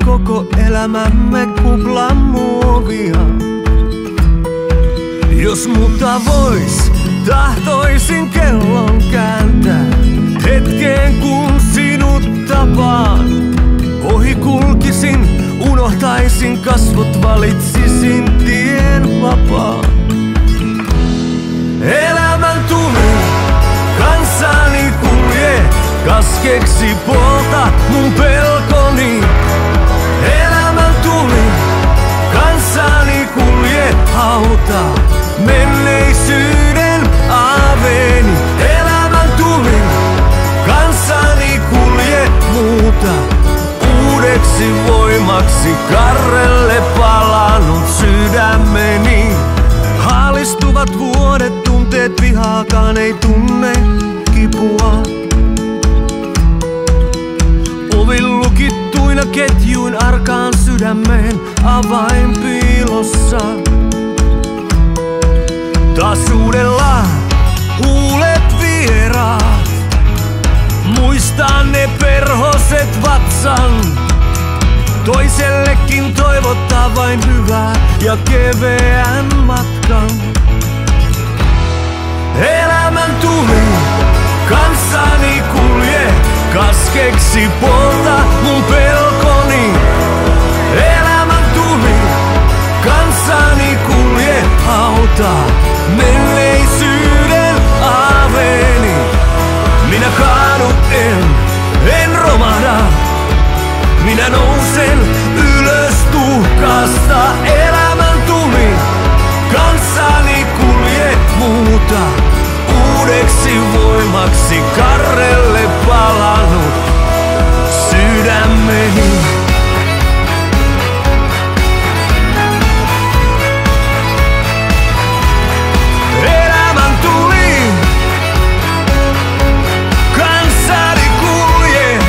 koko elämämme kuplan muovia. Jos muuta vois, tahtoisin kellon kääntää hetkeen kun sinut tapaan. Ohi kulkisin, unohtaisin kasvot, valitsisin tien vapaan. Elämän tuli, kanssani kulje, kaskeksi polta mun pelkoni. Elämän tuli, kanssani kulje, hauta menneisyyden aaveeni. Elämän tuli, kanssani kulje, muuta uudeksi voimaksi karrelle palannut sydämeni. Haalistuvat vuodet, tunteet, vihaakaan ei tunne kipua. Ovin lukittuina ketjuin arkaan sydämeen avain piilossa. Taas uudella huulet vieraat, muistan ne perhoset vatsan. Toisellekin toivottaa vain hyvää ja keveän matkan. Elämän tuli, kanssani kulje, kaskeksi polta mun pelkoni. Elämän tuli, kanssani kulje, hauta menneisyyden aaveeni. Minä kaadu en romahda. Minä nousen ylös tuhkasta. Elämän tuli, kanssani kulje, muuta uudeksi voimaksi karrelle palannut sydämeni. Elämän tuli, kanssani kulje.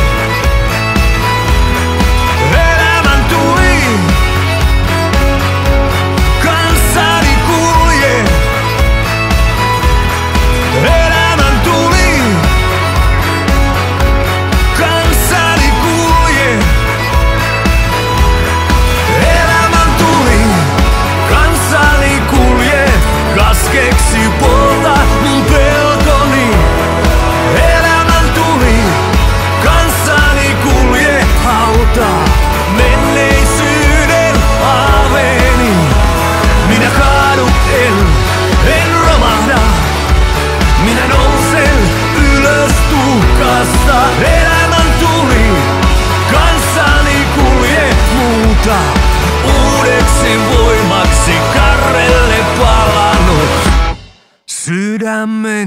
Elämän tuli, kanssani kulje. Elämän tuli, kanssani kulje. Elämän tuli, kanssani kulje, kaskeksi polta mun pelkoni. Elämän tuli, kanssani kulje, hauta menneisyyden aaveeni. Minä kaadu en romahda. Minä nousen ylös tuhkasta. Elämän tuli, kanssani kulje, muuta uudeksi voimaksi karrelle palannut sydämeni.